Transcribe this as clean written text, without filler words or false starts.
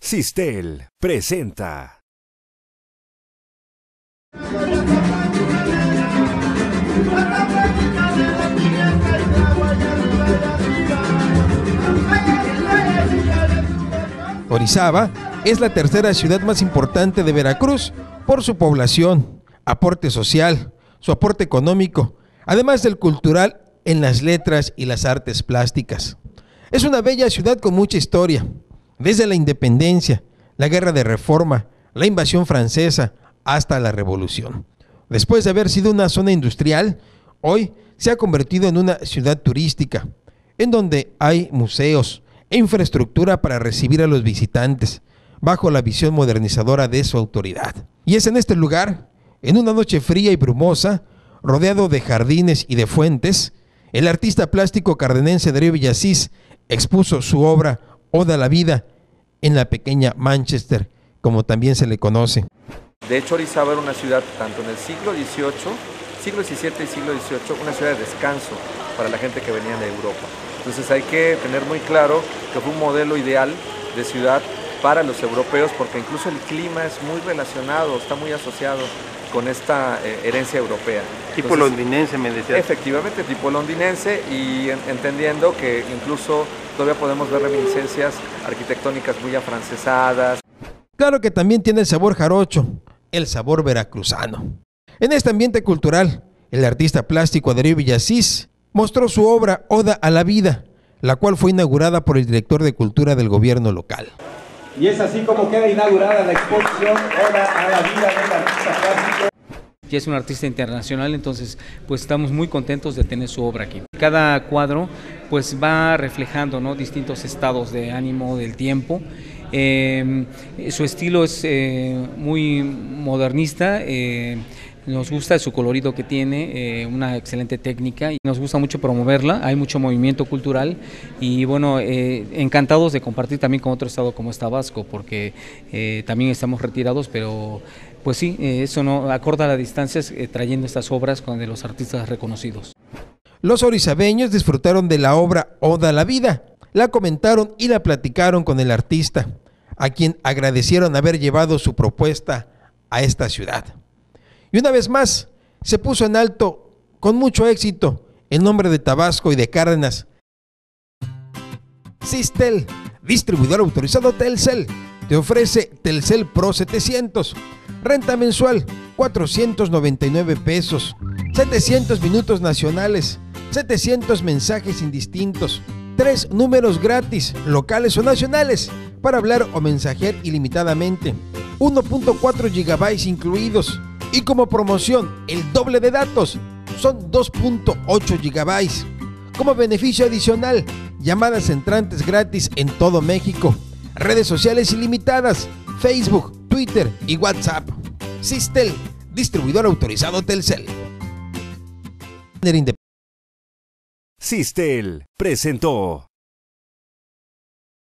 Sistel presenta. Orizaba es la tercera ciudad más importante de Veracruz por su población, aporte social, su aporte económico, además del cultural en las letras y las artes plásticas. Es una bella ciudad con mucha historia, desde la independencia, la guerra de reforma, la invasión francesa, hasta la revolución. Después de haber sido una zona industrial, hoy se ha convertido en una ciudad turística, en donde hay museos e infraestructura para recibir a los visitantes, bajo la visión modernizadora de su autoridad. Y es en este lugar, en una noche fría y brumosa, rodeado de jardines y de fuentes, el artista plástico cardenense Darío Villasís expuso su obra Oda a la Vida en la pequeña Manchester, como también se le conoce. De hecho, Orizaba era una ciudad, tanto en el siglo XVII y siglo XVIII, una ciudad de descanso para la gente que venía de Europa. Entonces hay que tener muy claro que fue un modelo ideal de ciudad para los europeos, porque incluso el clima es muy relacionado, está muy asociado con esta herencia europea. Tipo londinense, me decía. Efectivamente, tipo londinense, y entendiendo que incluso todavía podemos ver reminiscencias arquitectónicas muy afrancesadas. Claro que también tiene el sabor jarocho, el sabor veracruzano. En este ambiente cultural, el artista plástico Darío Villasís mostró su obra Oda a la Vida, la cual fue inaugurada por el director de Cultura del gobierno local. Y es así como queda inaugurada la exposición Oda a la Vida del artista plástico. Ya es un artista internacional, entonces pues estamos muy contentos de tener su obra aquí. Cada cuadro pues va reflejando, ¿no?, distintos estados de ánimo del tiempo. Su estilo es muy modernista. Nos gusta su colorido que tiene, una excelente técnica, y nos gusta mucho promoverla. Hay mucho movimiento cultural y bueno, encantados de compartir también con otro estado como es Tabasco, porque también estamos retirados, pero pues sí, eso no acorta las distancias, trayendo estas obras de los artistas reconocidos. Los orizabeños disfrutaron de la obra Oda a la Vida, la comentaron y la platicaron con el artista, a quien agradecieron haber llevado su propuesta a esta ciudad. Y una vez más, se puso en alto, con mucho éxito, el nombre de Tabasco y de Cárdenas. Sistel, distribuidor autorizado Telcel, te ofrece Telcel Pro 700, renta mensual 499 pesos, 700 minutos nacionales, 700 mensajes indistintos, 3 números gratis, locales o nacionales, para hablar o mensajear ilimitadamente, 1.4 gigabytes incluidos. Y como promoción, el doble de datos, son 2.8 gigabytes. Como beneficio adicional, llamadas entrantes gratis en todo México, redes sociales ilimitadas, Facebook, Twitter y WhatsApp. Sistel, distribuidor autorizado Telcel. Sistel presentó.